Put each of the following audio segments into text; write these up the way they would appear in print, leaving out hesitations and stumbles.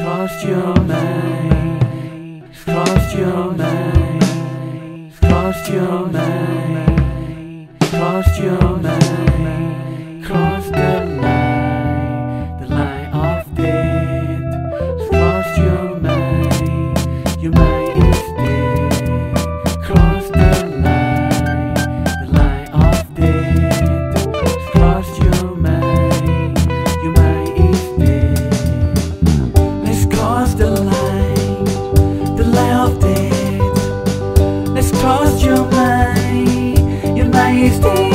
Cross your mind, cross your mind, cross your mind, cross your mind, cross the line of death. Cross your mind is dead. Cross the line of death. Cross your mind is dead. Let's cross the line of death. Let's cross your mind is dead.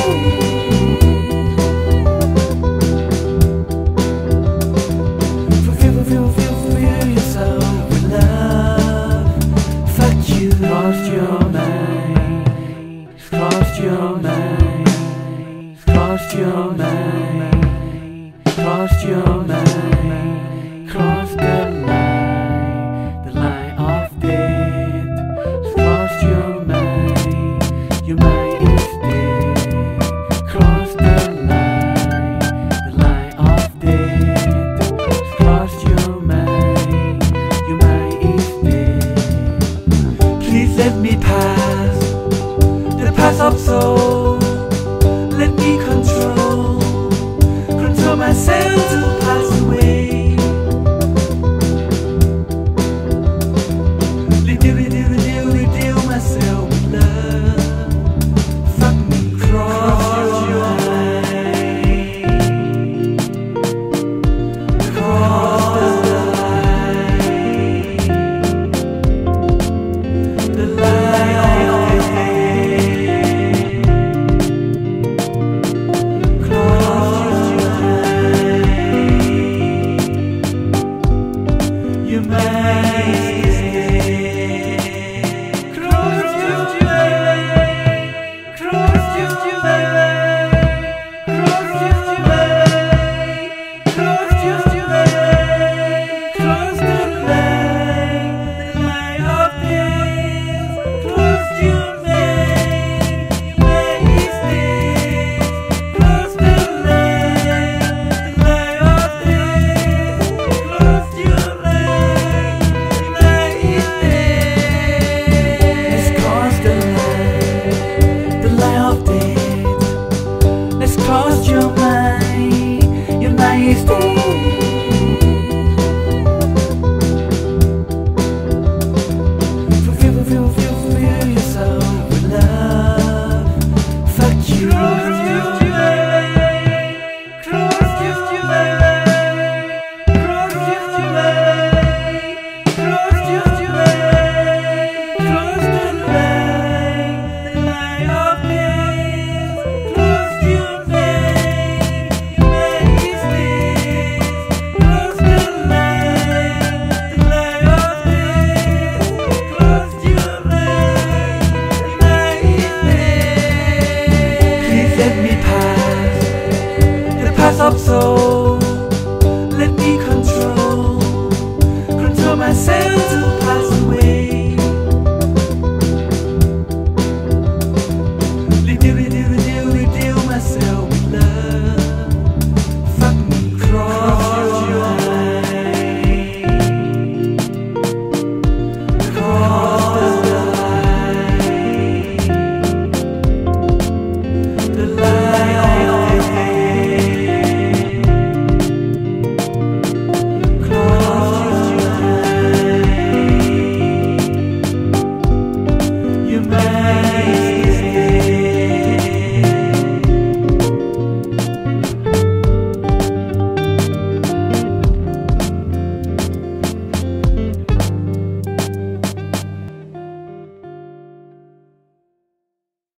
Fulfill yourself with love. Fuck you. Cross your mind, cross your mind, cross your mind, cross your mind, cross the line of death. Cross your mind is dead. Cross the line of death. Cross your mind is dead. Please let me pass the path of soul. Let me control myself to pass away. Redeal myself with love. Fuck me. Cross your mind, cross the line of death. Cross your mind.